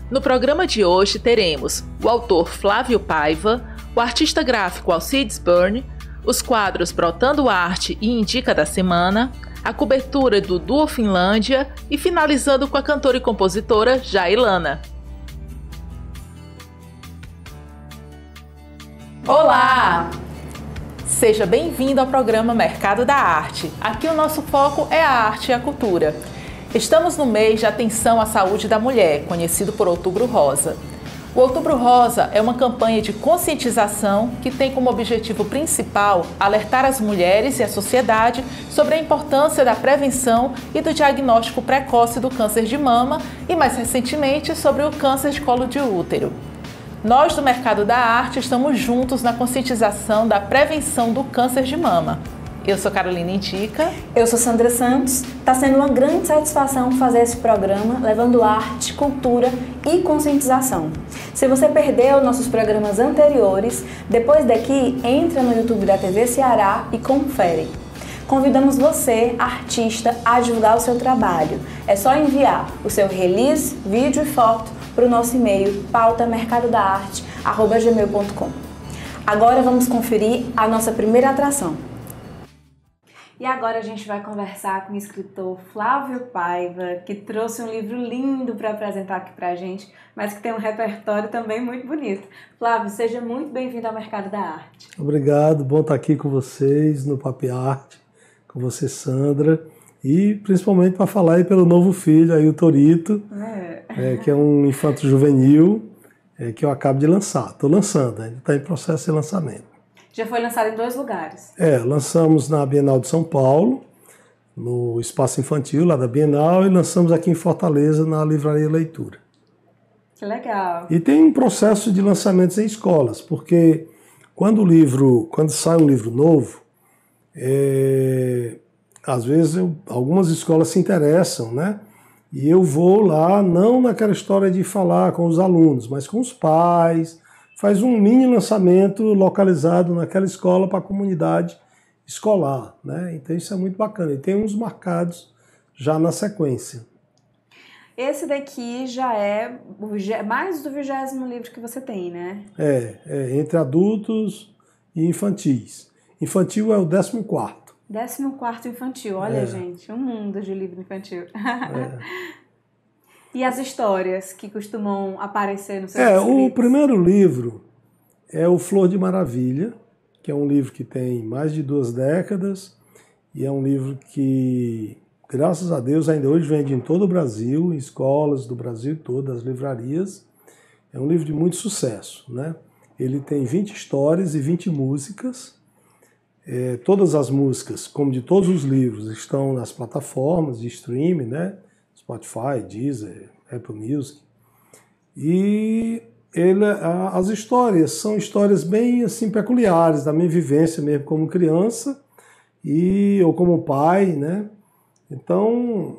No programa de hoje teremos o autor Flávio Paiva, o artista gráfico Alcides Burn, os quadros Brotando Arte e Indica da Semana, a cobertura do Duo Finlândia e finalizando com a cantora e compositora Jailana. Olá! Seja bem-vindo ao programa Mercado da Arte. Aqui o nosso foco é a arte e a cultura. Estamos no mês de atenção à saúde da mulher, conhecido por Outubro Rosa. O Outubro Rosa é uma campanha de conscientização que tem como objetivo principal alertar as mulheres e a sociedade sobre a importância da prevenção e do diagnóstico precoce do câncer de mama e, mais recentemente, sobre o câncer de colo de útero. Nós do Mercado da Arte estamos juntos na conscientização da prevenção do câncer de mama. Eu sou Carolina Indica. Eu sou Sandra Santos. Está sendo uma grande satisfação fazer esse programa, levando arte, cultura e conscientização. Se você perdeu nossos programas anteriores, depois daqui, entra no YouTube da TV Ceará e confere. Convidamos você, artista, a divulgar o seu trabalho. É só enviar o seu release, vídeo e foto para o nosso e-mail pautamercadodaarte@gmail.com. Agora vamos conferir a nossa primeira atração. E agora a gente vai conversar com o escritor Flávio Paiva, que trouxe um livro lindo para apresentar aqui para a gente, mas que tem um repertório também muito bonito. Flávio, seja muito bem-vindo ao Mercado da Arte. Obrigado, bom estar aqui com vocês no Papo Arte, com você, Sandra, e principalmente para falar aí pelo novo filho, aí o Torito, que é um infanto juvenil que eu acabo de lançar. Estou lançando, ainda está em processo de lançamento. Já foi lançado em 2 lugares. Lançamos na Bienal de São Paulo, no Espaço Infantil lá da Bienal, e lançamos aqui em Fortaleza, na Livraria Leitura. Que legal. E tem um processo de lançamentos em escolas, porque quando sai um livro novo, às vezes algumas escolas se interessam, né? E eu vou lá, não naquela história de falar com os alunos, mas com os pais, faz um mini lançamento localizado naquela escola para a comunidade escolar, né? Então isso é muito bacana. E tem uns marcados já na sequência. Esse daqui já é mais do 20º livro que você tem, né? Entre adultos e infantis. Infantil é o 14º. 14º infantil, olha gente, um mundo de livro infantil. E as histórias que costumam aparecer no seu escritos? O primeiro livro é o Flor de Maravilha, que é um livro que tem mais de 2 décadas e é um livro que, graças a Deus, ainda hoje vende em todo o Brasil, em escolas do Brasil todo, as livrarias. É um livro de muito sucesso, né? Ele tem 20 histórias e 20 músicas. Todas as músicas, como de todos os livros, estão nas plataformas de streaming, né? Spotify, Deezer, Apple Music. E as histórias são histórias bem assim peculiares da minha vivência mesmo como criança ou como pai, né? Então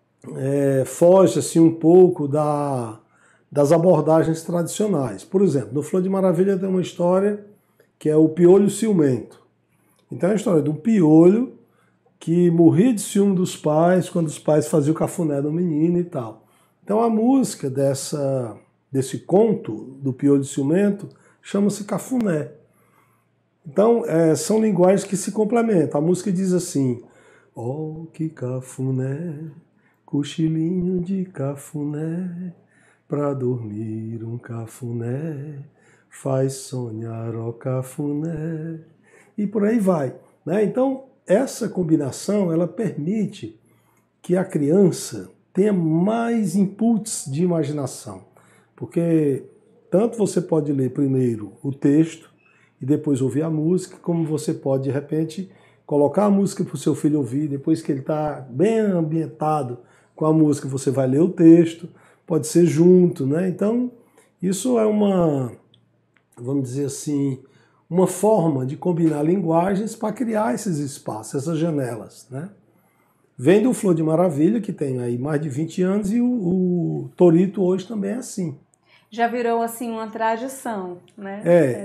foge assim um pouco das abordagens tradicionais. Por exemplo, no Flor de Maravilha tem uma história que é o piolho ciumento. Então é a história de um piolho que morria de ciúme dos pais quando os pais faziam o cafuné do menino e tal. Então a música desse conto do piolho ciumento chama-se Cafuné. Então são linguagens que se complementam. A música diz assim: oh, que cafuné, cochilinho de cafuné, pra dormir um cafuné, faz sonhar ó cafuné. E por aí vai, né? Então essa combinação ela permite que a criança tenha mais inputs de imaginação, porque tanto você pode ler primeiro o texto e depois ouvir a música, como você pode de repente colocar a música para o seu filho ouvir, depois que ele está bem ambientado com a música você vai ler o texto, pode ser junto, né? Então isso é vamos dizer assim, uma forma de combinar linguagens para criar esses espaços, essas janelas, né? Vem do Flor de Maravilha, que tem aí mais de 20 anos, e o Torito hoje também é assim. Já virou assim uma tradição, né?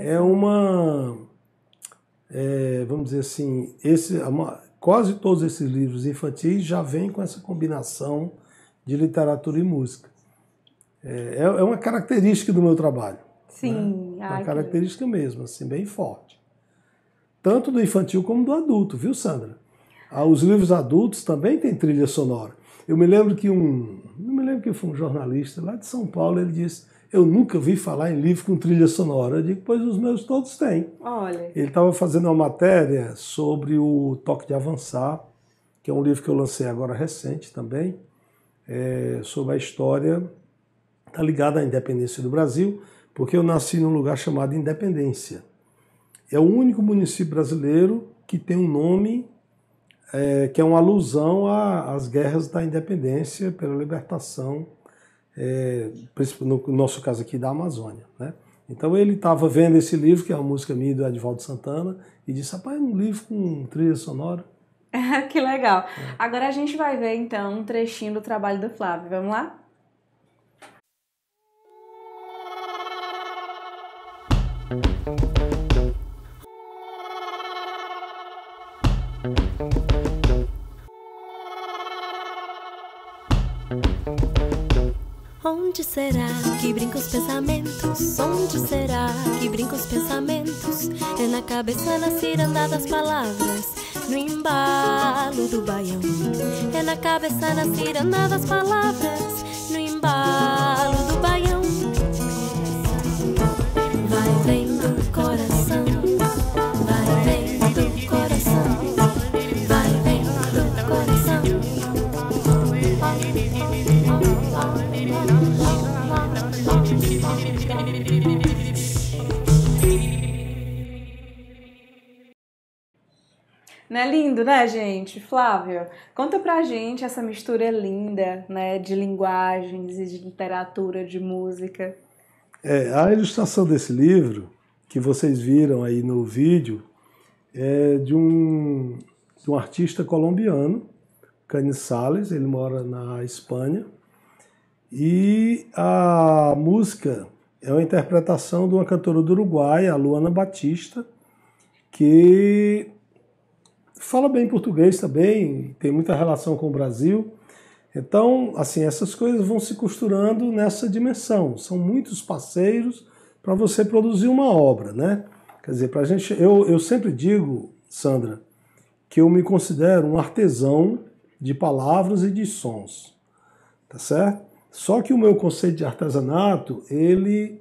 Vamos dizer assim, quase todos esses livros infantis já vêm com essa combinação de literatura e música. É uma característica do meu trabalho. Sim. Né? É uma característica mesmo, assim, bem forte. Tanto do infantil como do adulto, viu, Sandra? Os livros adultos também têm trilha sonora. Eu me lembro que não me lembro que foi um jornalista lá de São Paulo, ele disse: eu nunca vi falar em livro com trilha sonora. Eu digo: pois os meus todos têm. Olha. Ele estava fazendo uma matéria sobre o Toque de Avançar, que é um livro que eu lancei agora recente também, sobre a história, está ligada à independência do Brasil, porque eu nasci num lugar chamado Independência. É o único município brasileiro que tem um nome que é uma alusão às guerras da independência pela libertação, no nosso caso aqui, da Amazônia. Né? Então ele estava vendo esse livro, que é uma música minha e do Edivaldo Santana, e disse: rapaz, é um livro com trilha sonora. Que legal. Agora a gente vai ver, então, um trechinho do trabalho do Flávio. Vamos lá? Onde será que brinca os pensamentos? Onde será que brinca os pensamentos? É na cabeça, na ciranda das palavras, no embalo do baião. É na cabeça, na ciranda das palavras, no embalo do baião. Vai vendo coração, vai vendo coração, vai vendo coração. Não é lindo, né, gente? Flávio, conta pra gente essa mistura linda, né, de linguagens e de literatura, de música. A ilustração desse livro, que vocês viram aí no vídeo, é de um artista colombiano, Canizales, ele mora na Espanha, e a música é uma interpretação de uma cantora do Uruguai, a Luana Batista, que fala bem português também, tem muita relação com o Brasil. Então, assim, essas coisas vão se costurando nessa dimensão. São muitos parceiros para você produzir uma obra, né? Quer dizer, pra gente, eu sempre digo, Sandra, que eu me considero um artesão de palavras e de sons, tá certo? Só que o meu conceito de artesanato, ele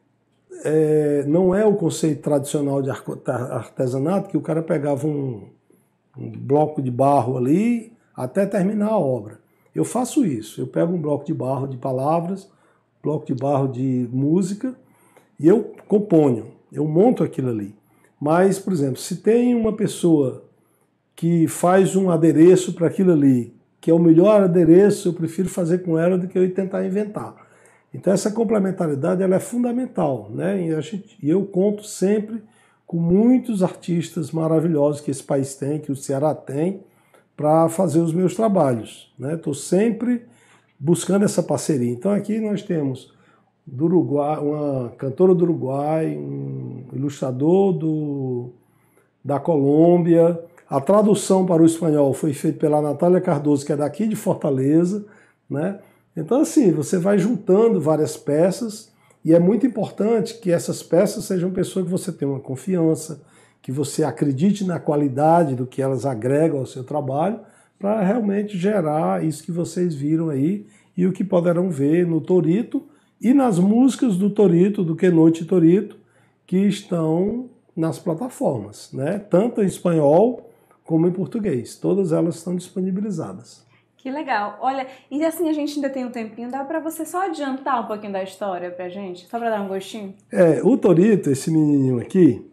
não é o conceito tradicional de artesanato, que o cara pegava um bloco de barro ali até terminar a obra. Eu faço isso, eu pego um bloco de barro de palavras, bloco de barro de música, e eu componho, eu monto aquilo ali. Mas, por exemplo, se tem uma pessoa que faz um adereço para aquilo ali, que é o melhor adereço, eu prefiro fazer com ela do que eu tentar inventar. Então essa complementaridade ela é fundamental, né? E eu conto sempre com muitos artistas maravilhosos que esse país tem, que o Ceará tem, para fazer os meus trabalhos. Estou sempre buscando essa parceria. Então aqui nós temos do Uruguai, uma cantora do Uruguai, um ilustrador da Colômbia. A tradução para o espanhol foi feita pela Natália Cardoso, que é daqui de Fortaleza, né? Então, assim, você vai juntando várias peças e é muito importante que essas peças sejam pessoas que você tenha uma confiança, que você acredite na qualidade do que elas agregam ao seu trabalho, para realmente gerar isso que vocês viram aí e o que poderão ver no Torito e nas músicas do Torito, do Que Noite Torito, que estão nas plataformas, né? Tanto em espanhol como em português. Todas elas estão disponibilizadas. Que legal. Olha, e assim a gente ainda tem um tempinho, dá para você só adiantar um pouquinho da história pra gente? Só para dar um gostinho? O Torito, esse menininho aqui,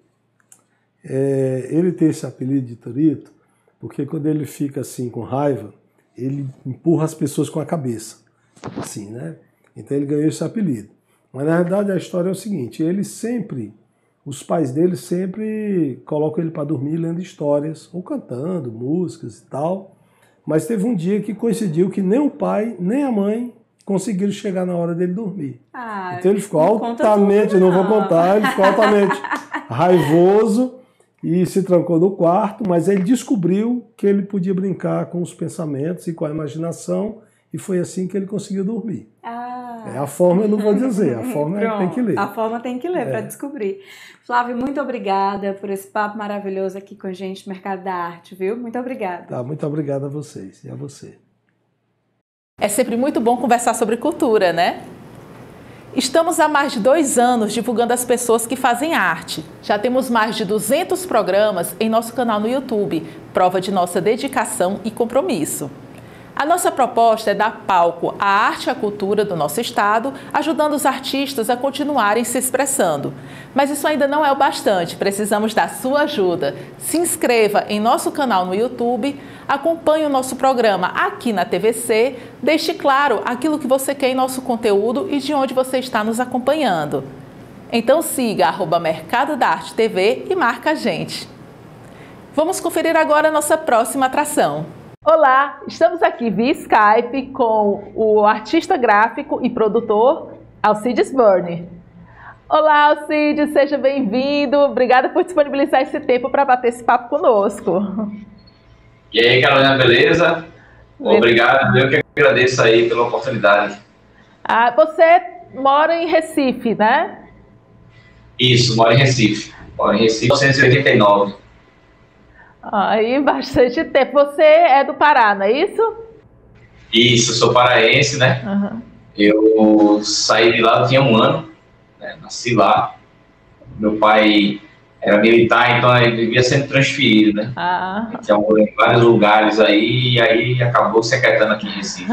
ele tem esse apelido de Torito porque quando ele fica assim com raiva, ele empurra as pessoas com a cabeça. Assim, né? Então ele ganhou esse apelido. Mas na verdade a história é o seguinte, os pais dele sempre colocam ele para dormir lendo histórias, ou cantando músicas e tal. Mas teve um dia que coincidiu que nem o pai, nem a mãe conseguiram chegar na hora dele dormir. Então ele ficou altamente, não vou contar, ele ficou altamente raivoso e se trancou no quarto, mas ele descobriu que ele podia brincar com os pensamentos e com a imaginação, e foi assim que ele conseguiu dormir. A forma eu não vou dizer, a forma tem que ler. A forma tem que ler para descobrir. Flávio, muito obrigada por esse papo maravilhoso aqui com a gente no Mercado da Arte, viu? Muito obrigada. Tá, muito obrigado a vocês e a você. É sempre muito bom conversar sobre cultura, né? Estamos há mais de 2 anos divulgando as pessoas que fazem arte. Já temos mais de 200 programas em nosso canal no YouTube, prova de nossa dedicação e compromisso. A nossa proposta é dar palco à arte e à cultura do nosso estado, ajudando os artistas a continuarem se expressando. Mas isso ainda não é o bastante, precisamos da sua ajuda. Se inscreva em nosso canal no YouTube, acompanhe o nosso programa aqui na TVC, deixe claro aquilo que você quer em nosso conteúdo e de onde você está nos acompanhando. Então siga @Mercado da Arte TV e marca a gente. Vamos conferir agora a nossa próxima atração. Olá, estamos aqui via Skype com o artista gráfico e produtor Alcides Burni. Olá, Alcides, seja bem-vindo. Obrigada por disponibilizar esse tempo para bater esse papo conosco. E aí, Carolina, beleza? Obrigado, eu que agradeço aí pela oportunidade. Você mora em Recife, né? Isso, moro em Recife. Moro em Recife, 1989. Aí, bastante tempo. Você é do Pará, não é isso? Isso, sou paraense, né? Uhum. Eu saí de lá, eu tinha 1 ano, né? Nasci lá. Meu pai era militar, então ele vivia sendo transferido, né? Tinha morado em vários lugares aí, e aí acabou se aquietando aqui em Recife.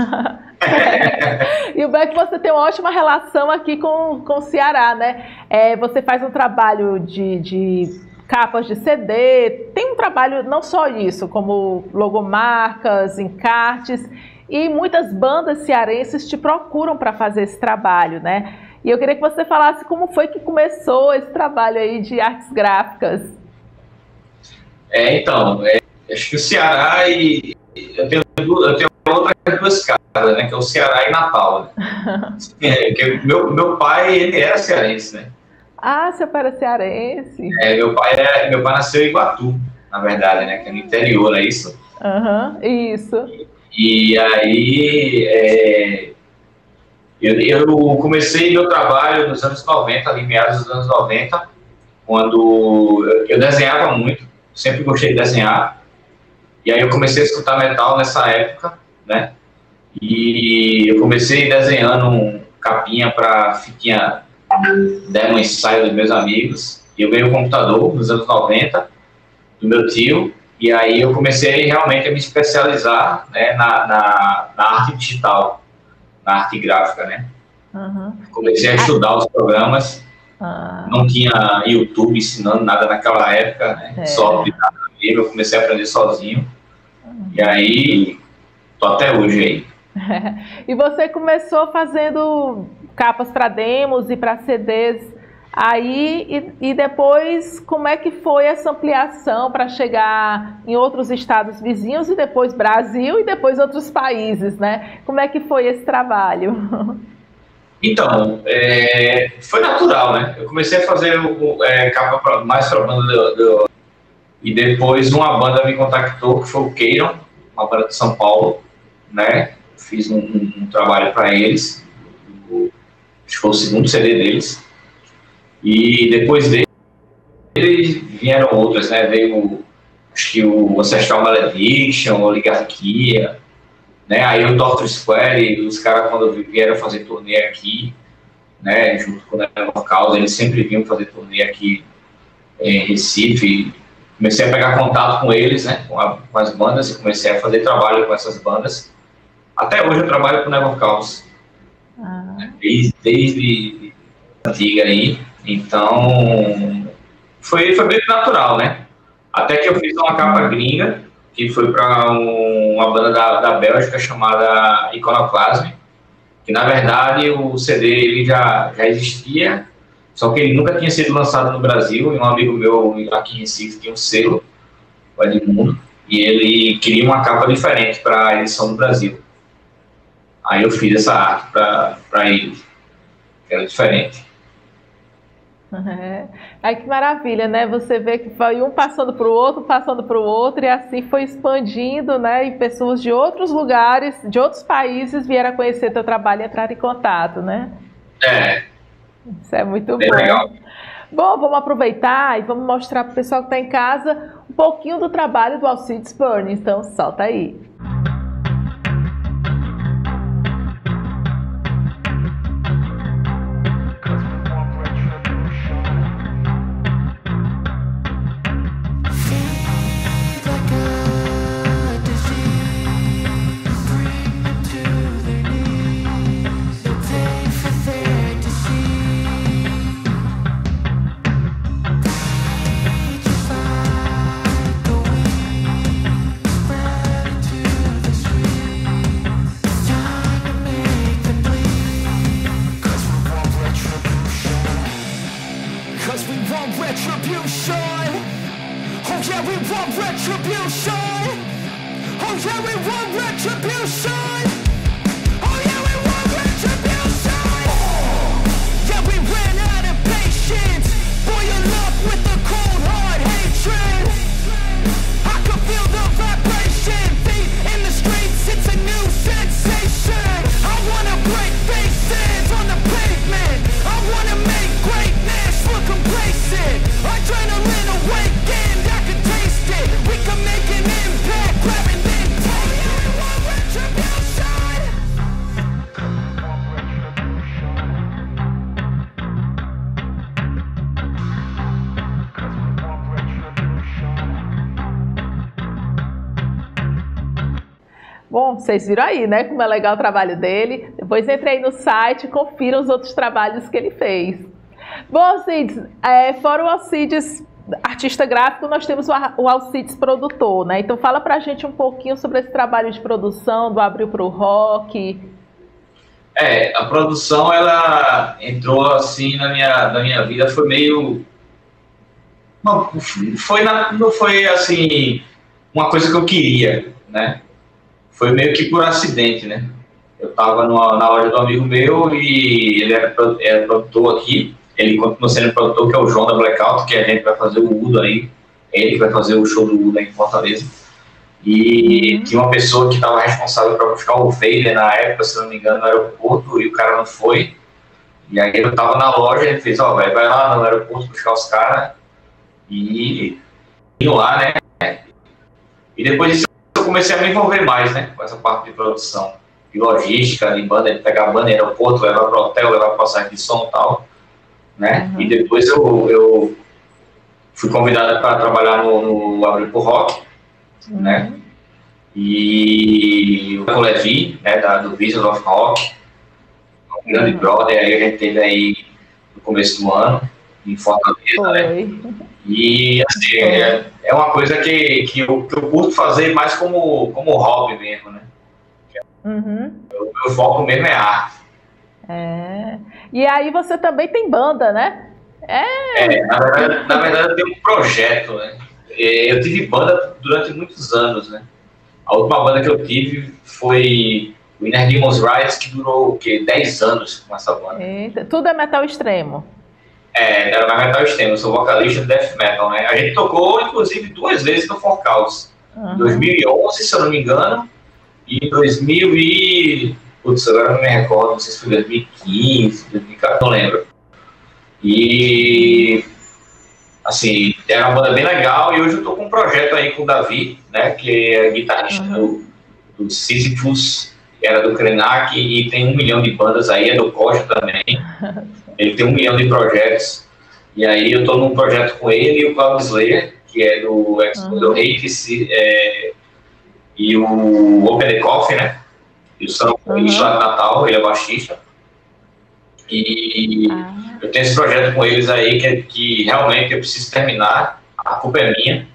E o bem é que você tem uma ótima relação aqui com o Ceará, né? Você faz um trabalho de capas de CD, tem um trabalho não só isso, como logomarcas, encartes, e muitas bandas cearenses te procuram para fazer esse trabalho, né? E eu queria que você falasse como foi que começou esse trabalho aí de artes gráficas. Então, acho que o Ceará e... Eu tenho outras 2 casas, né? Que é o Ceará e Natal, né? Meu pai, ele era cearense, né? Seu pai era cearense? Meu pai nasceu em Iguatu, na verdade, né? Que é no interior, não é isso? Isso. E aí, eu comecei meu trabalho nos anos 90, ali meados dos anos 90, quando eu desenhava muito, sempre gostei de desenhar. E aí eu comecei a escutar metal nessa época, né? E eu comecei desenhando capinha para fiquinha demo ensaio dos meus amigos, e eu ganhei um computador nos anos 90 do meu tio, e aí eu comecei realmente a me especializar, né, na arte digital, na arte gráfica, né? Comecei a estudar os programas, não tinha YouTube ensinando nada naquela época, né? Só eu comecei a aprender sozinho, e aí tô até hoje aí. E você começou fazendo capas para demos e para CDs aí, e depois como é que foi essa ampliação para chegar em outros estados vizinhos e depois Brasil e depois outros países, né? Como é que foi esse trabalho? Então, foi natural, né? Eu comecei a fazer capa mais para banda e depois uma banda me contactou, que foi o Keiron, uma banda de São Paulo, né? Fiz um trabalho para eles, acho que foi o 2º CD deles, e depois deles vieram outras, né? Veio, acho que o Ancestral Malediction, Oligarquia, né? Aí o Dr. Square, os caras quando vieram fazer turnê aqui, né? Junto com o Never Causa, eles sempre vinham fazer turnê aqui em Recife. Comecei a pegar contato com eles, né? Com as bandas, e comecei a fazer trabalho com essas bandas. Até hoje eu trabalho com o Never Causa, desde antiga aí, então foi bem natural, né? Até que eu fiz uma capa gringa, que foi para uma banda da Bélgica chamada Iconoclasm, que na verdade o CD ele já existia, só que ele nunca tinha sido lançado no Brasil, e um amigo meu aqui em Recife tinha um selo, o Edmundo, e ele queria uma capa diferente para a edição do Brasil. Aí eu fiz essa arte para ele, que era diferente. Ai, que maravilha, né? Você vê que foi um passando para o outro, e assim foi expandindo, né? E pessoas de outros lugares, de outros países vieram a conhecer teu trabalho e entrar em contato, né? Isso é muito bom. Legal. Bom, vamos aproveitar e vamos mostrar para o pessoal que está em casa um pouquinho do trabalho do Alcides Burns. Então, solta aí. Bom, vocês viram aí, né, como é legal o trabalho dele. Depois entrei no site e confira os outros trabalhos que ele fez. Bom, Alcides, fora o Alcides artista gráfico, nós temos o Alcides produtor, né? Então fala pra gente um pouquinho sobre esse trabalho de produção, do Abril pro Rock. A produção, ela entrou assim na minha vida, foi meio... Não foi assim, uma coisa que eu queria, né? Foi meio que por acidente, né? Eu estava na loja do amigo meu e ele era produtor aqui. Ele continua sendo produtor, que é o João da Blackout, que a gente vai fazer o Udo aí. Ele que vai fazer o show do Udo aí em Fortaleza. E tinha uma pessoa que estava responsável para buscar o Vader na época, se não me engano, no aeroporto, e o cara não foi. E aí eu estava na loja e ele fez, vai lá no aeroporto buscar os caras e indo lá, né? E depois disso eu comecei a me envolver mais, né, com essa parte de produção, de logística, de banda, de pegar a banda no aeroporto, levar para o hotel, levar para passagem de som e tal, né, e depois eu fui convidado para trabalhar no Abril pro Rock, né, e o Levi, né, do Visions of Rock, um grande brother, aí a gente teve aí no começo do ano, em Fortaleza, né. E assim, é uma coisa que eu curto fazer mais como hobby mesmo, né? O meu foco mesmo é arte. E aí você também tem banda, né? Na verdade eu tenho um projeto, né? Eu tive banda durante muitos anos, né? A última banda que eu tive foi o Inner Demons Rights, que durou o quê? 10 anos com essa banda. Eita, tudo é metal extremo. Era mais metal extremo, eu sou vocalista de death metal, né? A gente tocou, inclusive, 2 vezes no Forcaus. Em 2011, se eu não me engano, e em 2000 e... Putz, agora não me recordo, não sei se foi 2015, 2014, não lembro. E... Assim, era uma banda bem legal, e hoje eu tô com um projeto aí com o Davi, né? Que é guitarrista do Sisyphus, era do Krenak, e tem 1 milhão de bandas aí, é do Coja também. Ele tem 1 milhão de projetos, e aí eu tô num projeto com ele e o Cloud Slayer, que é do Hate, e o Open the Coffee, né? E o Sam lá de Natal, ele é baixista. E eu tenho esse projeto com eles aí que realmente eu preciso terminar, a culpa é minha.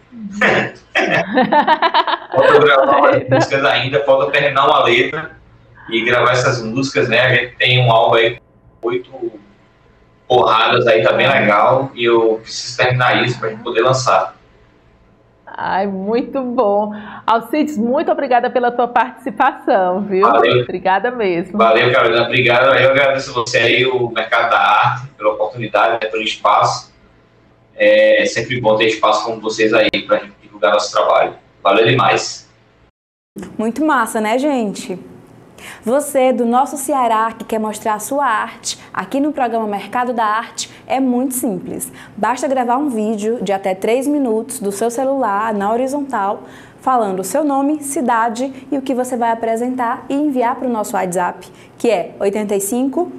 Falta gravar as músicas ainda, falta terminar uma letra e gravar essas músicas, né? A gente tem um álbum aí com 8 porradas aí, tá bem legal, e eu preciso terminar isso pra gente poder lançar. Ai, muito bom. Alcides, muito obrigada pela tua participação, viu? Valeu. Obrigada mesmo. Valeu, Carolina. Obrigado. Eu agradeço você aí, o Mercado da Arte, pela oportunidade, né, pelo espaço. É sempre bom ter espaço como vocês aí para a gente divulgar nosso trabalho. Valeu demais. Muito massa, né, gente? Você do nosso Ceará que quer mostrar a sua arte aqui no programa Mercado da Arte é muito simples. Basta gravar um vídeo de até 3 minutos do seu celular na horizontal, falando o seu nome, cidade e o que você vai apresentar e enviar para o nosso WhatsApp, que é 85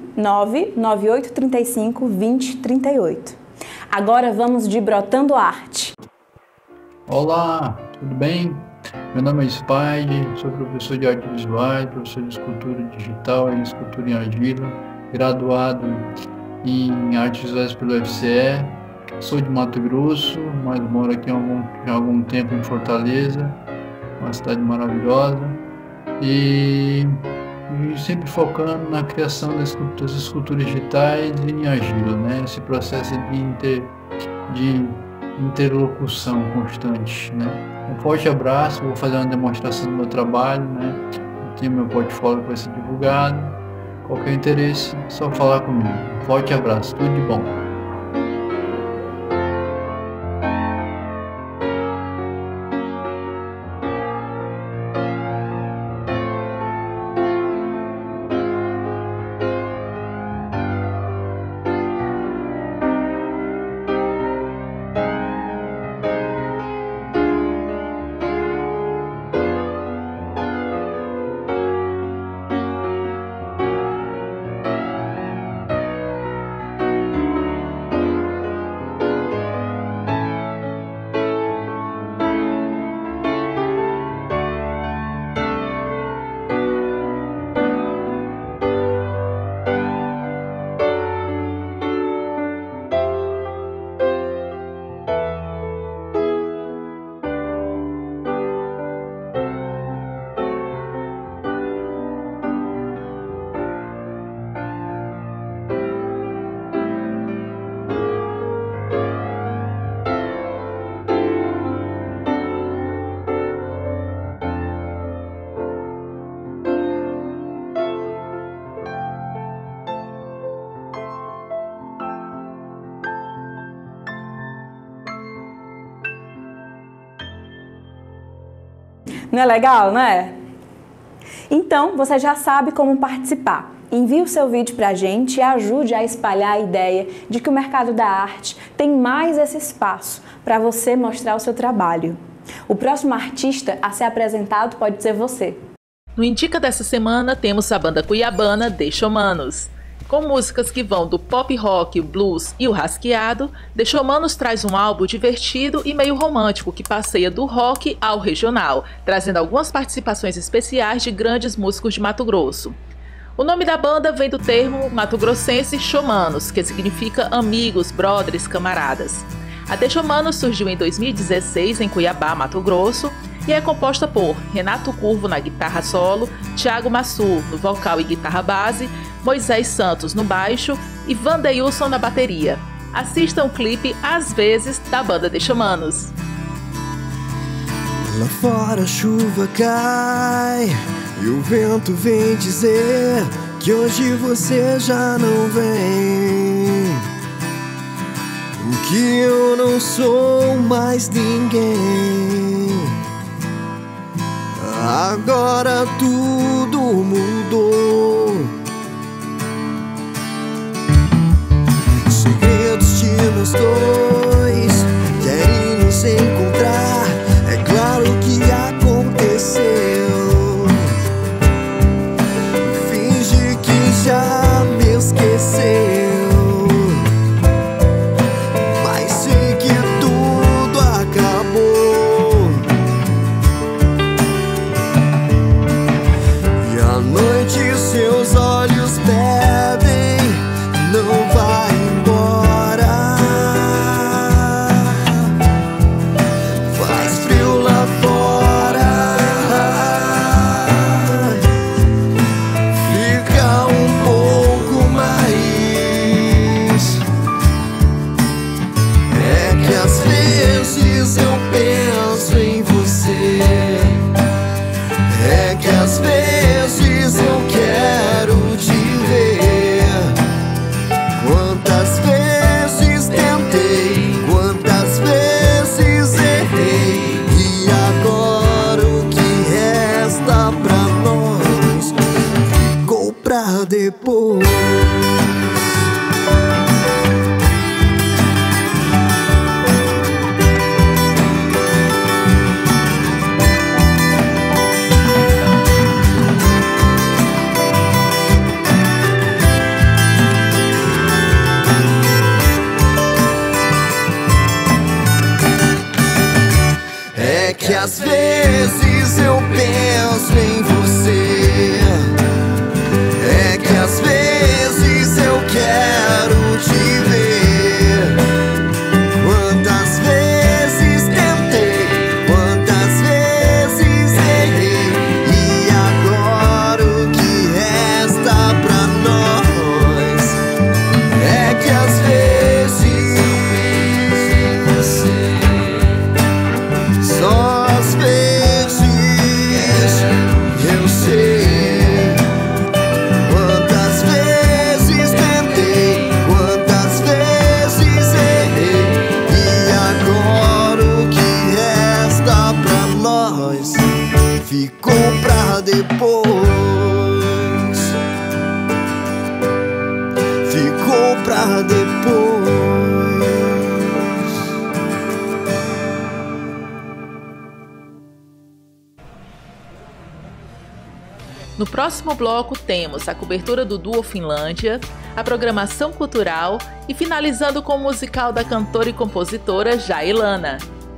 99835 2038. Agora vamos de Brotando Arte. Olá, tudo bem? Meu nome é Spide, sou professor de artes visuais, professor de escultura digital e escultura em argila, graduado em artes visuais pelo UFCE. Sou de Mato Grosso, mas moro aqui há algum tempo em Fortaleza, uma cidade maravilhosa, e sempre focando na criação das esculturas digitais em argila, né? Esse processo de interlocução constante, né? Um forte abraço, vou fazer uma demonstração do meu trabalho, né? Tenho meu portfólio que vai ser divulgado. Qualquer interesse, é só falar comigo. Um forte abraço, tudo de bom. Não é legal, não é? Então, você já sabe como participar. Envie o seu vídeo para a gente e ajude a espalhar a ideia de que o mercado da arte tem mais esse espaço para você mostrar o seu trabalho. O próximo artista a ser apresentado pode ser você. No Indica dessa semana temos a banda cuiabana Deixomanos. Com músicas que vão do pop rock, o blues e o rasqueado, Deixomanos traz um álbum divertido e meio romântico que passeia do rock ao regional, trazendo algumas participações especiais de grandes músicos de Mato Grosso. O nome da banda vem do termo mato-grossense chomanos, que significa amigos, brothers, camaradas. A Deixomanos surgiu em 2016 em Cuiabá, Mato Grosso, e é composta por Renato Curvo na guitarra solo, Thiago Massu no vocal e guitarra base, Moisés Santos no baixo e Vandeilson na bateria. Assistam o clipe Às Vezes da banda Deixomanos. Lá fora a chuva cai e o vento vem dizer que hoje você já não vem, que eu não sou mais ninguém. Agora tudo mudou. Segredos de nós dois querem nos encontrar. É claro que aconteceu. Finge que já me esqueceu, mas sei que tudo acabou. E a noite depois. É que às vezes eu penso em você, é que às vezes eu quero te ver. Quantas vezes tentei, quantas vezes errei, e agora o que resta pra nós é que às vezes só às vezes eu sei. Quantas vezes tentei, quantas vezes errei, e agora o que resta pra nós ficou pra depois. Ficou pra depois. No próximo bloco temos a cobertura do Duo Finlândia, a programação cultural e finalizando com o musical da cantora e compositora Jailana.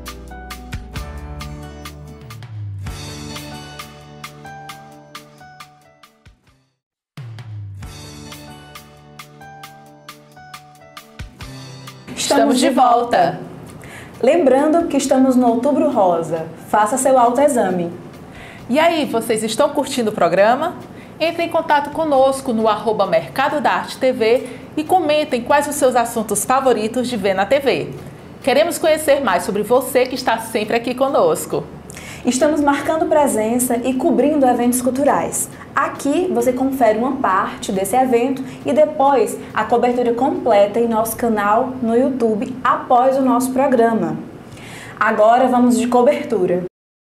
Estamos de volta! Lembrando que estamos no Outubro Rosa. Faça seu autoexame. E aí, vocês estão curtindo o programa? Entre em contato conosco no @Mercado da Arte TV e comentem quais os seus assuntos favoritos de ver na TV. Queremos conhecer mais sobre você que está sempre aqui conosco. Estamos marcando presença e cobrindo eventos culturais. Aqui você confere uma parte desse evento e depois a cobertura completa em nosso canal no YouTube após o nosso programa. Agora vamos de cobertura.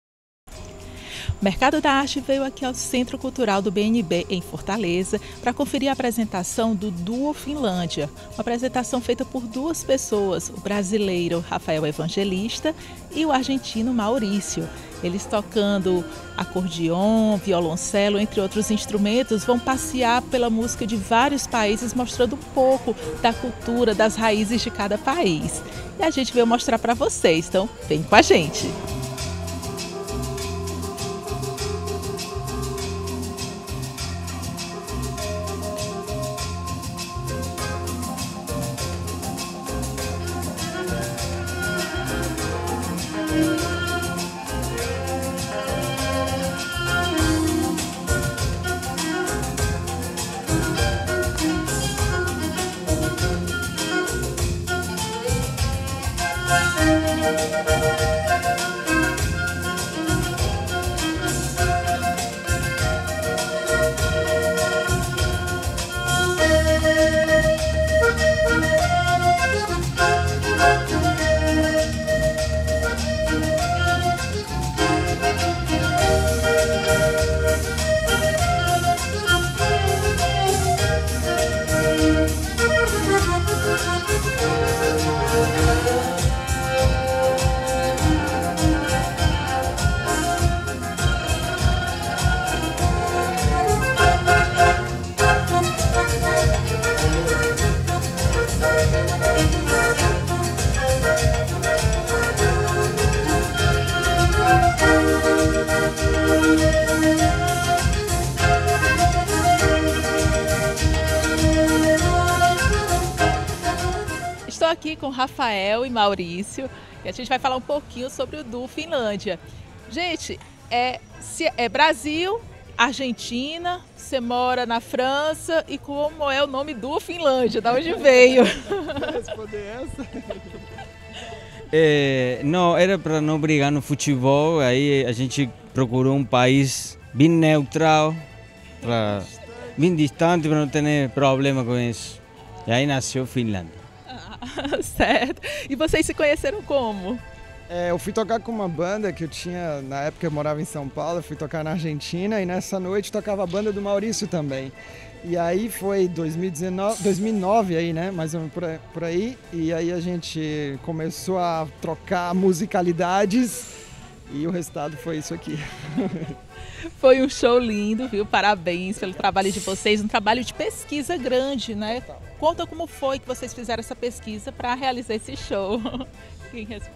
O Mercado da Arte veio aqui ao Centro Cultural do BNB, em Fortaleza, para conferir a apresentação do Duo Finlândia, uma apresentação feita por duas pessoas, o brasileiro Rafael Evangelista e o argentino Maurício. Eles tocando acordeon, violoncelo, entre outros instrumentos, vão passear pela música de vários países, mostrando um pouco da cultura, das raízes de cada país. E a gente veio mostrar para vocês, então vem com a gente! Estou aqui com Rafael e Maurício e a gente vai falar um pouquinho sobre o Duo Finlândia. Gente, é Brasil, Argentina, você mora na França e como é o nome Duo Finlândia? Da onde veio? Responder essa? Não, era para não brigar no futebol, aí a gente procurou um país bem neutral, bem distante para não ter problema com isso. E aí nasceu Finlândia. Certo. E vocês se conheceram como? Eu fui tocar com uma banda que eu tinha, na época eu morava em São Paulo, eu fui tocar na Argentina e nessa noite tocava a banda do Maurício também. E aí foi 2009 aí, né, mais ou menos por aí, e aí a gente começou a trocar musicalidades e o resultado foi isso aqui. Foi um show lindo, viu? Parabéns pelo trabalho de vocês, um trabalho de pesquisa grande, né? Conta como foi que vocês fizeram essa pesquisa para realizar esse show. Quem responde?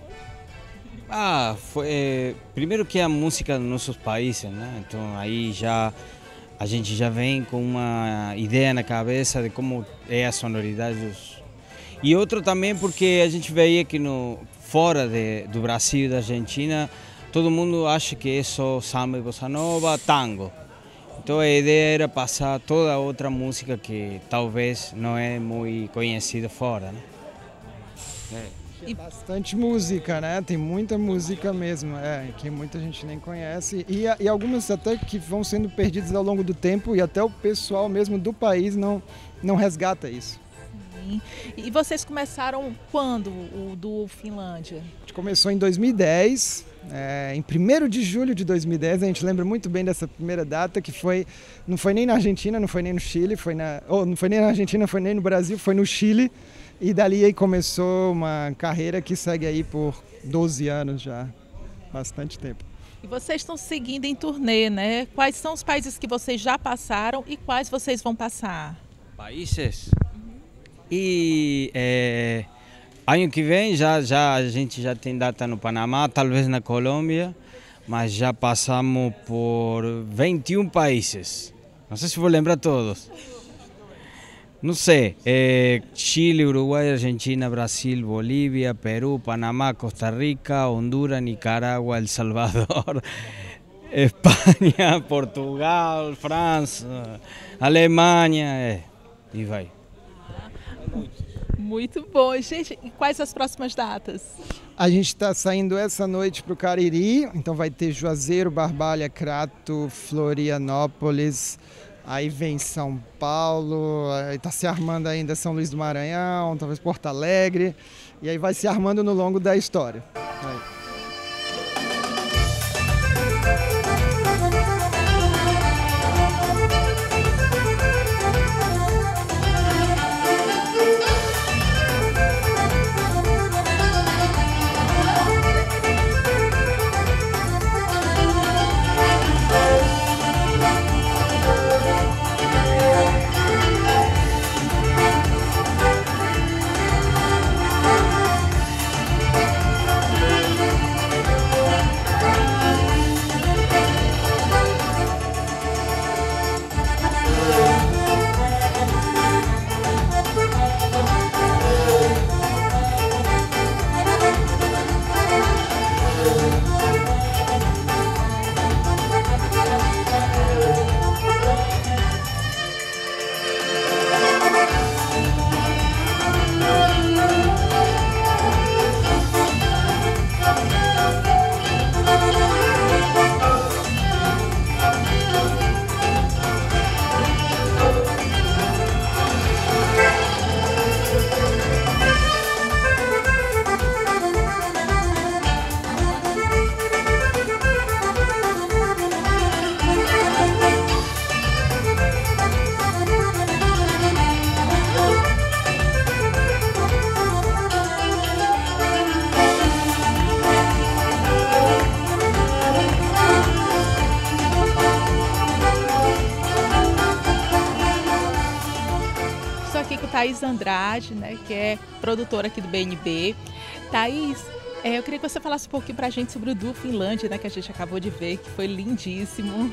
Foi primeiro que a música dos nossos países, né? Então aí a gente já vem com uma ideia na cabeça de como é a sonoridade dos... E outro também porque a gente veia que fora do Brasil e da Argentina, todo mundo acha que é só samba, bossa nova, tango. Então a ideia era passar toda outra música que talvez não é muito conhecida fora, né? Tem bastante música, né? Tem muita música mesmo, que muita gente nem conhece. E algumas até que vão sendo perdidas ao longo do tempo e até o pessoal mesmo do país não resgata isso. Sim. E vocês começaram quando o do Finlândia? A gente começou em 2010, em 1º de julho de 2010, a gente lembra muito bem dessa primeira data, que não foi nem na Argentina, não foi nem no Chile, não foi nem na Argentina, não foi nem no Brasil, foi no Chile. E dali aí começou uma carreira que segue aí por 12 anos já, bastante tempo. E vocês estão seguindo em turnê, né? Quais são os países que vocês já passaram e quais vocês vão passar? Países? E ano que vem a gente já tem data no Panamá, talvez na Colômbia, mas já passamos por 21 países. Não sei se vou lembrar todos. Não sei, Chile, Uruguai, Argentina, Brasil, Bolívia, Perú, Panamá, Costa Rica, Honduras, Nicaragua, El Salvador, Espanha, Portugal, França, Alemanha, e vai. Muito bom. Gente, e quais as próximas datas? A gente está saindo essa noite para o Cariri, então vai ter Juazeiro, Barbalha, Crato, Florianópolis. Aí vem São Paulo, está se armando ainda São Luís do Maranhão, talvez Porto Alegre, e aí vai se armando no longo da história. Thaís Andrade, né, que é produtora aqui do BNB. Thaís, eu queria que você falasse um pouquinho pra gente sobre o Duo Finlândia, né, que a gente acabou de ver, que foi lindíssimo.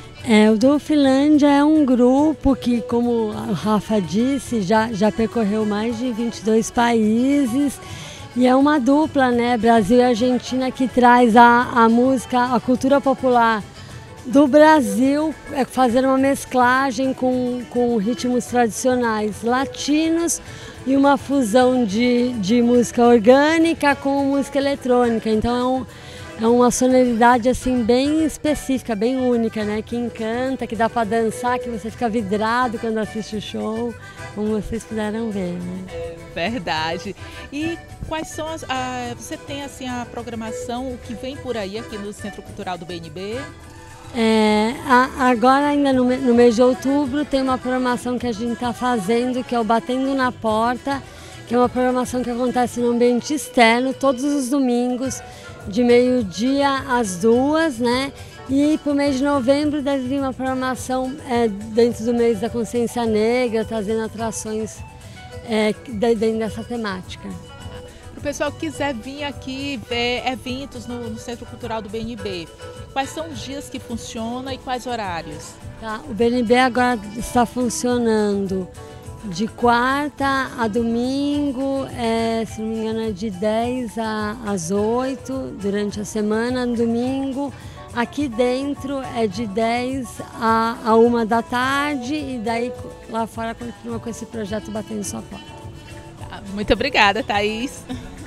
O Duo Finlândia é um grupo que, como o Rafa disse, já percorreu mais de 22 países. E é uma dupla, né, Brasil e Argentina, que traz a música, a cultura popular do Brasil, fazer uma mesclagem com ritmos tradicionais latinos e uma fusão de música orgânica com música eletrônica. Então é uma sonoridade assim bem específica, bem única, né? Que encanta, que dá para dançar, que você fica vidrado quando assiste o show, como vocês puderam ver, né? Verdade. E quais são você tem assim a programação, o que vem por aí aqui no Centro Cultural do BNB? Agora ainda no mês de outubro tem uma programação que a gente está fazendo, que é o Batendo na Porta, que é uma programação que acontece no ambiente externo todos os domingos, de meio-dia às 2, né? E para o mês de novembro deve vir uma programação dentro do mês da consciência negra, trazendo atrações dentro dessa temática. Para o pessoal que quiser vir aqui ver eventos no Centro Cultural do BNB, quais são os dias que funciona e quais horários? Tá, o BNB agora está funcionando de quarta a domingo, se não me engano é de 10 às 8 durante a semana, no domingo. Aqui dentro é de 10 a 1 da tarde e daí lá fora continua com esse projeto Batendo Sua Porta. Muito obrigada, Thaís.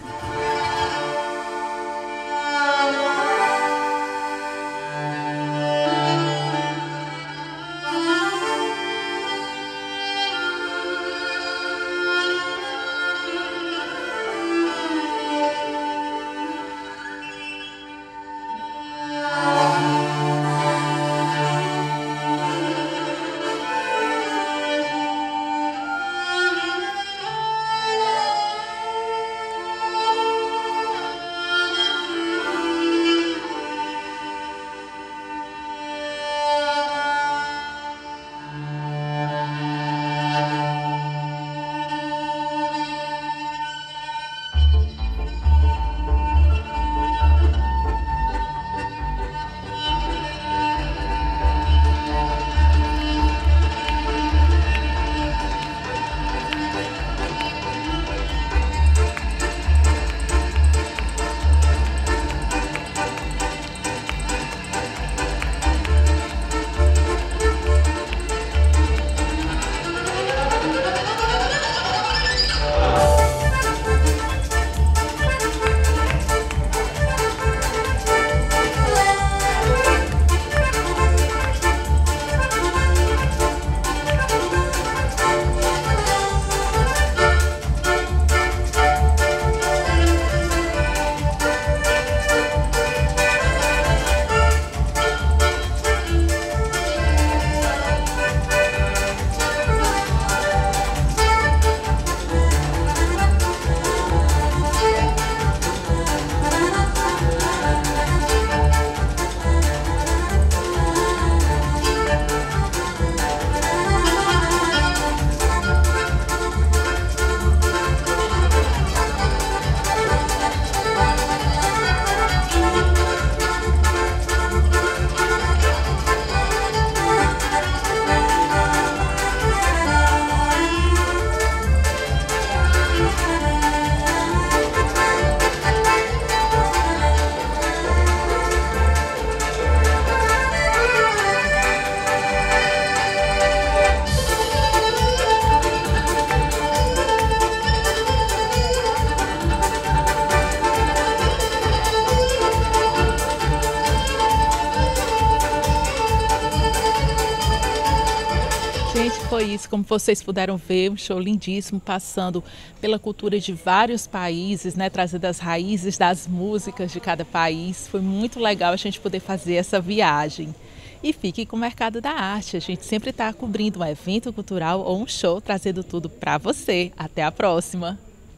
Foi isso, como vocês puderam ver, um show lindíssimo, passando pela cultura de vários países, né, trazendo as raízes das músicas de cada país. Foi muito legal a gente poder fazer essa viagem. E fique com o Mercado da Arte, a gente sempre está cobrindo um evento cultural ou um show, trazendo tudo para você. Até a próxima!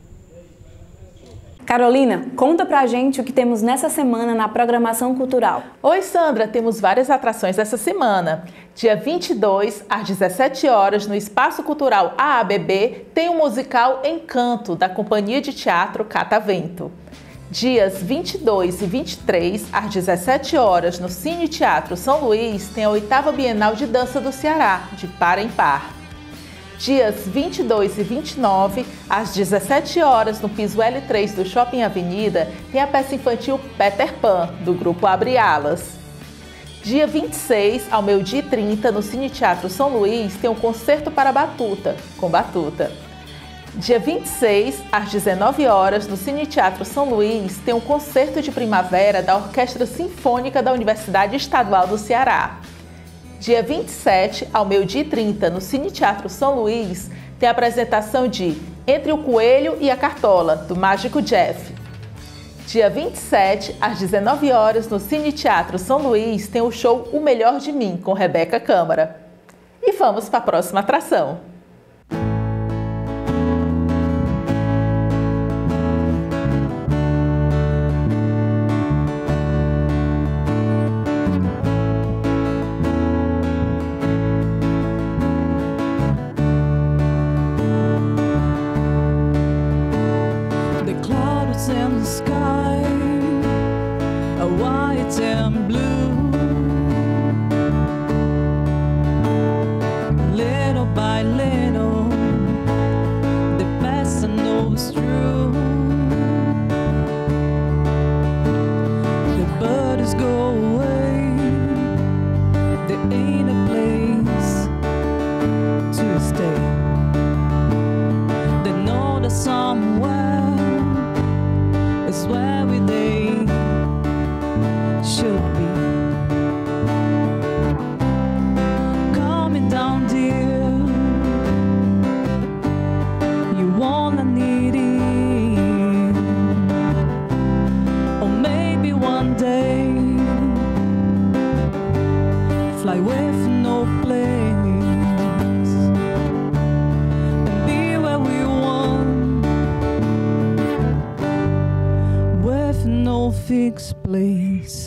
Carolina, conta pra gente o que temos nessa semana na programação cultural. Oi, Sandra, temos várias atrações essa semana. Dia 22, às 17 horas, no Espaço Cultural AABB, tem o musical Encanto, da Companhia de Teatro Catavento. Dias 22 e 23, às 17 horas, no Cine Teatro São Luís, tem a 8ª Bienal de Dança do Ceará, de par em par. Dias 22 e 29, às 17 horas, no piso L3 do Shopping Avenida, tem a peça infantil Peter Pan, do grupo Abre Alas. Dia 26, ao meio-dia e 30, no Cine Teatro São Luís, tem um concerto para batuta, com batuta. Dia 26, às 19 horas, no Cine Teatro São Luís, tem um concerto de primavera da Orquestra Sinfônica da Universidade Estadual do Ceará. Dia 27, ao 12h30, no Cine Teatro São Luís, tem a apresentação de Entre o Coelho e a Cartola, do Mágico Jeff. Dia 27, às 19 horas, no Cine Teatro São Luís, tem o show O Melhor de Mim, com Rebeca Câmara. E vamos para a próxima atração. Fixed place.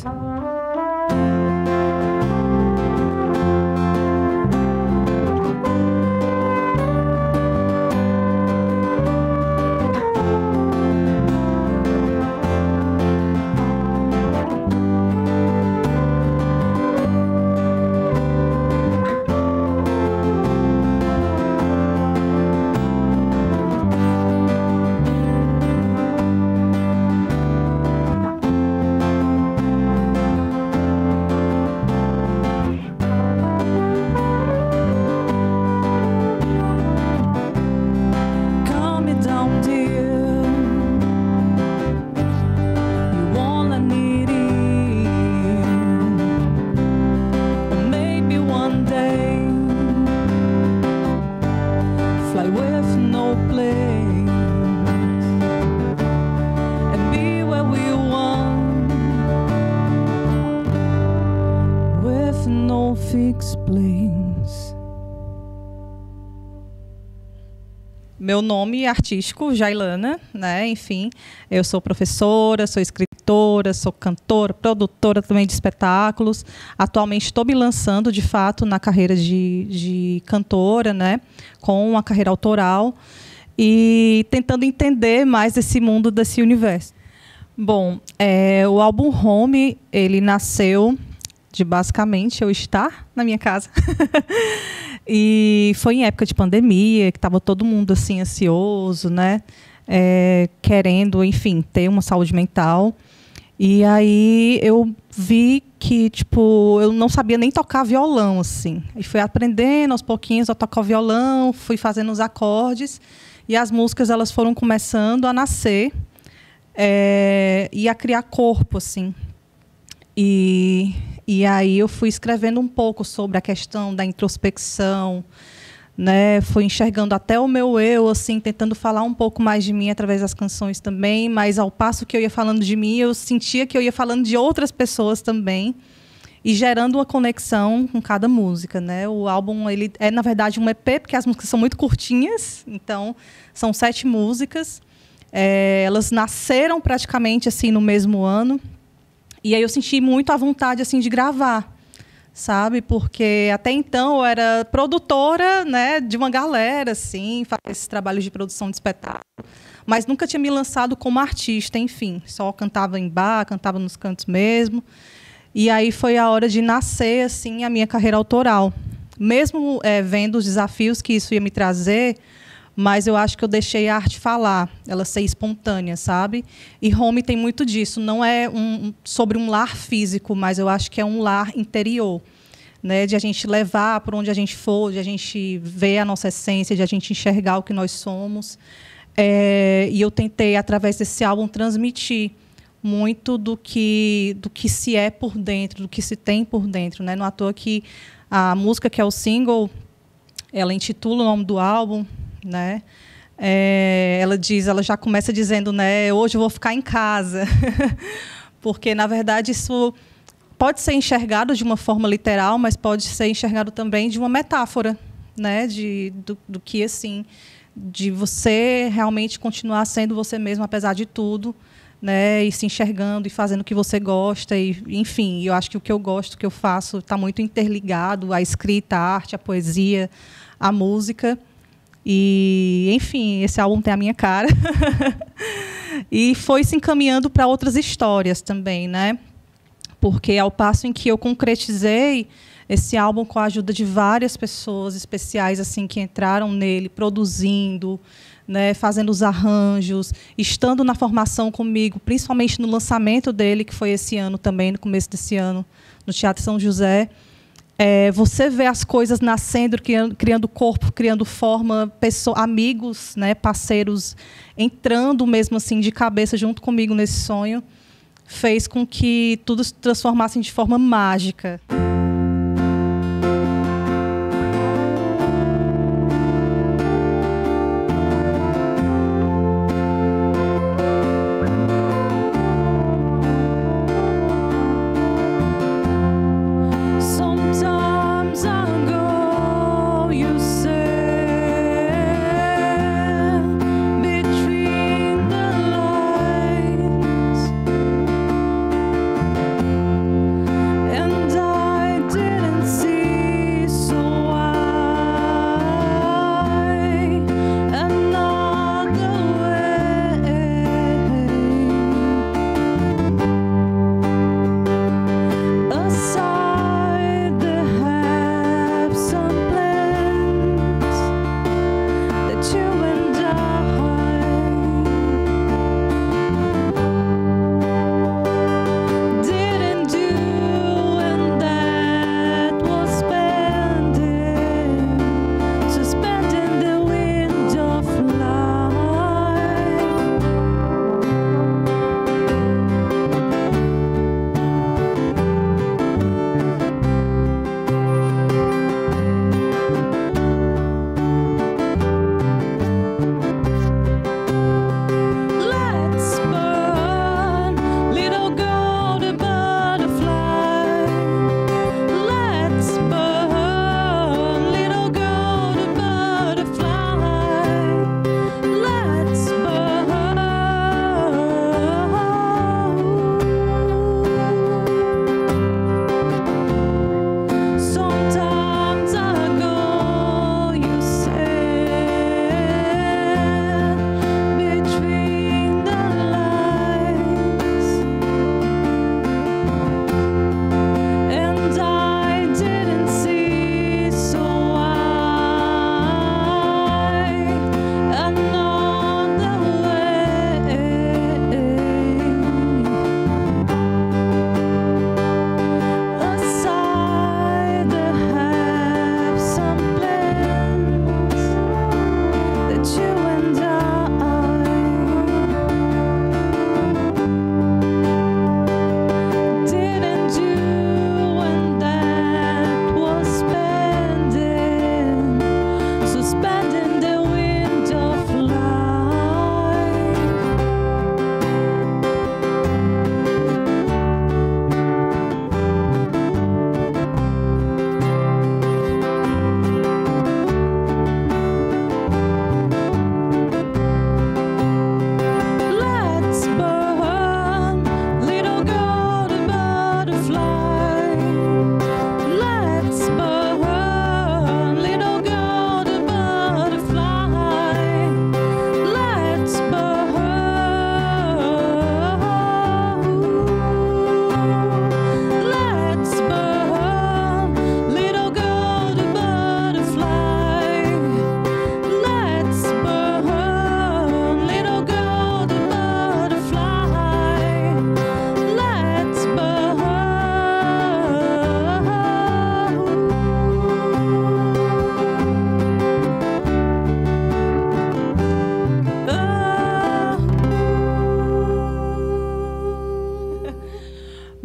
Meu nome artístico, Jailana, né? Enfim, eu sou professora, sou escritora, sou cantora, produtora também de espetáculos. Atualmente estou me lançando, de fato, na carreira de cantora, né? Com uma carreira autoral e tentando entender mais esse mundo, desse universo. Bom, o álbum Home, ele nasceu de basicamente eu estar na minha casa. E foi em época de pandemia, que estava todo mundo assim ansioso, né? Querendo, enfim, ter uma saúde mental. E aí eu vi que, tipo, eu não sabia nem tocar violão, assim. E fui aprendendo aos pouquinhos a tocar o violão, fui fazendo os acordes. E as músicas, elas foram começando a nascer e a criar corpo, assim. E aí eu fui escrevendo um pouco sobre a questão da introspecção, né? Fui enxergando até o meu eu, assim, tentando falar um pouco mais de mim através das canções também, mas ao passo que eu ia falando de mim, eu sentia que eu ia falando de outras pessoas também e gerando uma conexão com cada música, né? O álbum, ele é, na verdade, um EP, porque as músicas são muito curtinhas, então são 7 músicas. Elas nasceram praticamente assim no mesmo ano. E aí eu senti muito a vontade assim de gravar, sabe? Porque até então eu era produtora, né, de uma galera, assim, fazia esses trabalhos de produção de espetáculo, mas nunca tinha me lançado como artista, enfim. Só cantava em bar, cantava nos cantos mesmo. E aí foi a hora de nascer assim a minha carreira autoral. Mesmo vendo os desafios que isso ia me trazer, mas eu acho que eu deixei a arte falar, ela ser espontânea, sabe? E Home tem muito disso, não é sobre um lar físico, mas eu acho que é um lar interior, né, de a gente levar por onde a gente for, de a gente ver a nossa essência, de a gente enxergar o que nós somos. E eu tentei, através desse álbum, transmitir muito do que se é por dentro, do que se tem por dentro, né? Não à toa que a música, que é o single, ela intitula o nome do álbum, né? Ela já começa dizendo, né, hoje eu vou ficar em casa. Porque, na verdade, isso pode ser enxergado de uma forma literal, mas pode ser enxergado também de uma metáfora, né, do que, assim, de você realmente continuar sendo você mesmo, apesar de tudo, né, e se enxergando e fazendo o que você gosta. E, enfim, eu acho que o que eu gosto, o que eu faço, está muito interligado à escrita, à arte, à poesia, à música. E, enfim, esse álbum tem a minha cara. E foi se encaminhando para outras histórias também, né? Porque, ao passo em que eu concretizei esse álbum com a ajuda de várias pessoas especiais assim que entraram nele, produzindo, né, fazendo os arranjos, estando na formação comigo, principalmente no lançamento dele, que foi esse ano também, no começo desse ano, no Teatro São José. Você vê as coisas nascendo, criando corpo, criando forma, amigos, né, parceiros, entrando mesmo assim de cabeça junto comigo nesse sonho, fez com que tudo se transformasse de forma mágica. And I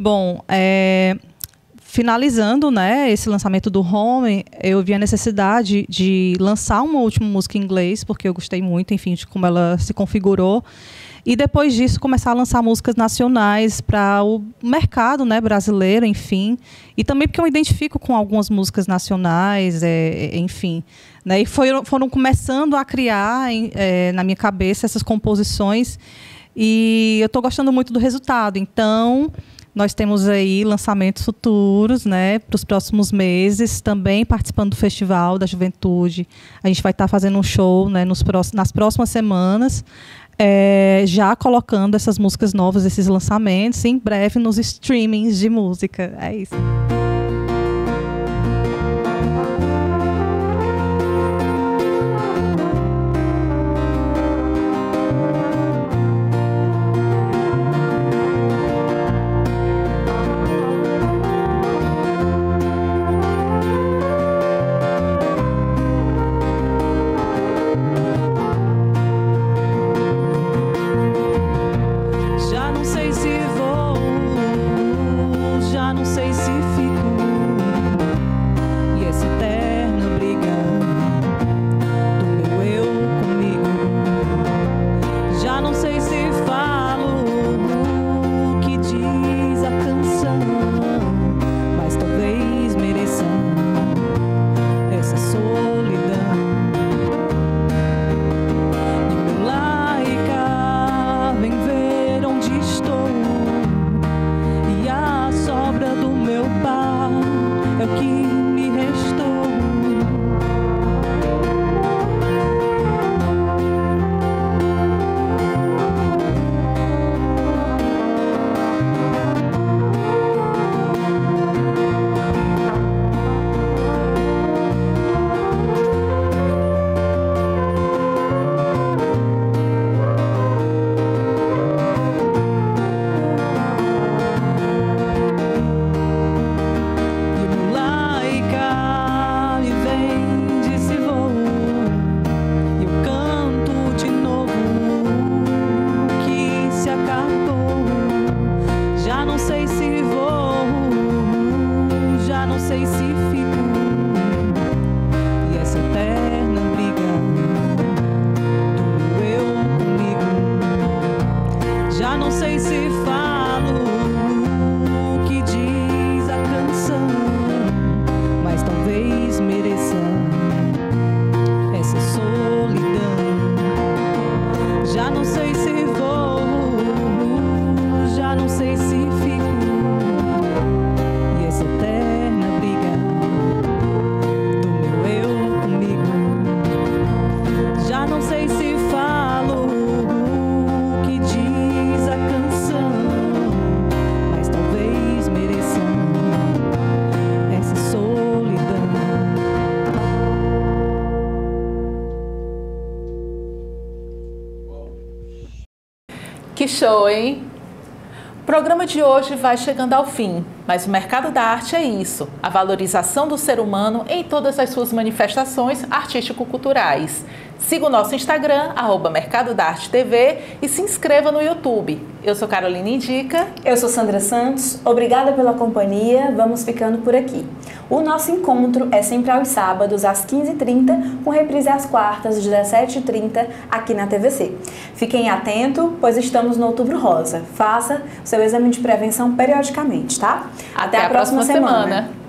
Bom, finalizando, né, esse lançamento do Home, eu vi a necessidade de lançar uma última música em inglês, porque eu gostei muito, enfim, de como ela se configurou. E depois disso, começar a lançar músicas nacionais para o mercado, né, brasileiro, enfim. E também porque eu me identifico com algumas músicas nacionais, enfim. Né, e foram começando a criar na minha cabeça essas composições. E eu estou gostando muito do resultado. Então, nós temos aí lançamentos futuros, né, para os próximos meses, também participando do Festival da Juventude. A gente vai estar fazendo um show, né, nas próximas semanas, já colocando essas músicas novas, esses lançamentos, em breve nos streamings de música. É isso. Que show, hein? O programa de hoje vai chegando ao fim, mas o mercado da arte é isso, a valorização do ser humano em todas as suas manifestações artístico-culturais. Siga o nosso Instagram, @Mercado da Arte TV, e se inscreva no YouTube. Eu sou Carolina Indica. Eu sou Sandra Santos. Obrigada pela companhia. Vamos ficando por aqui. O nosso encontro é sempre aos sábados, às 15h30, com reprise às quartas, às 17h30, aqui na TVC. Fiquem atentos, pois estamos no Outubro Rosa. Faça o seu exame de prevenção periodicamente, tá? Até a próxima semana.